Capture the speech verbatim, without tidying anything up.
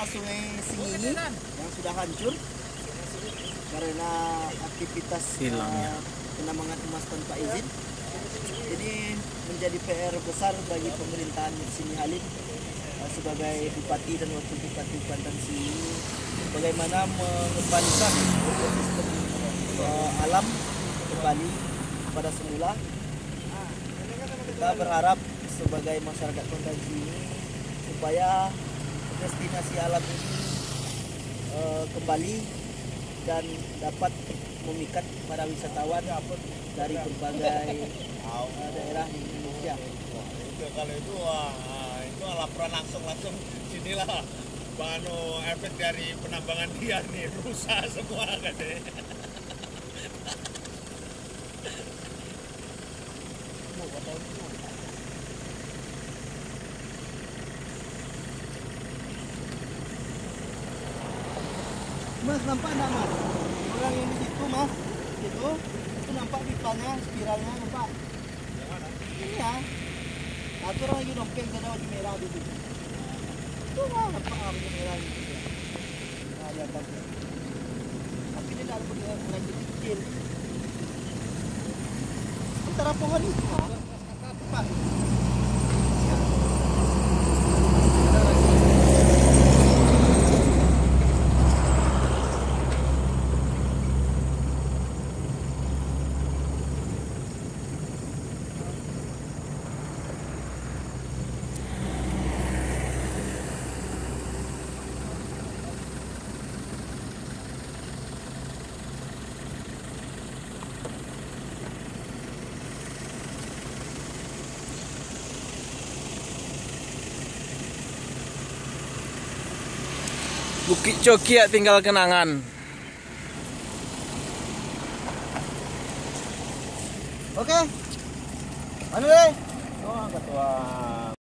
Sungai Singini yang sudah hancur karena aktivitas uh, penambangan emas tanpa izin. Ini menjadi P R besar bagi pemerintahan Sini Halim uh, sebagai Bupati dan Wakil Bupati Kuantan Sini, bagaimana mengembalikan ekosistem uh, alam kembali pada semula. Kita berharap sebagai masyarakat Kuantan Sini supaya destinasi alam ini uh, kembali dan dapat memikat para wisatawan dari berbagai uh, daerah di Indonesia. Itu kalau itu wah, itu laporan langsung langsung sinilah bano efek dari penambangan dia nih, rusak semua katanya. Mas, nampak enggak mas? Orang yang di situ mas, itu, itu nampak pipanya, spiralnya nampak. Yang mana? Ini ya. Nah, itu orang lagi dompeng, ada warna merah di situ. Itu lah, nampak warna merah di situ. Nah, lihat tadi. Tapi dia tidak ada lagi kecil. Antara pohon itu, Pak. Bukit Cokiak tinggal kenangan. Oke. Mana deh? Oh, ketua